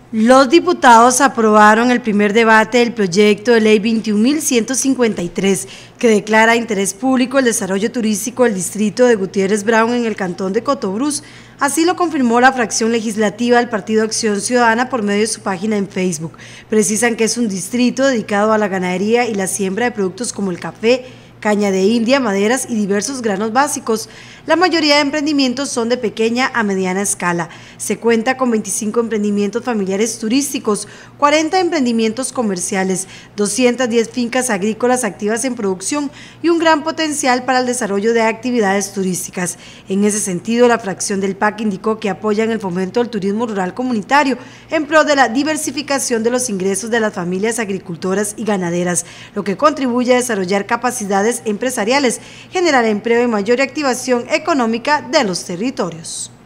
Los diputados aprobaron el primer debate del proyecto de ley 21.153, que declara interés público el desarrollo turístico del distrito de Gutiérrez Brown en el cantón de Cotobruz. Así lo confirmó la fracción legislativa del Partido Acción Ciudadana por medio de su página en Facebook. Precisan que es un distrito dedicado a la ganadería y la siembra de productos como el café, caña de India, maderas y diversos granos básicos. La mayoría de emprendimientos son de pequeña a mediana escala. Se cuenta con 25 emprendimientos familiares turísticos, 40 emprendimientos comerciales, 210 fincas agrícolas activas en producción y un gran potencial para el desarrollo de actividades turísticas. En ese sentido, la fracción del PAC indicó que apoyan el fomento del turismo rural comunitario en pro de la diversificación de los ingresos de las familias agricultoras y ganaderas, lo que contribuye a desarrollar capacidades empresariales, generar empleo y mayor activación económica de los territorios.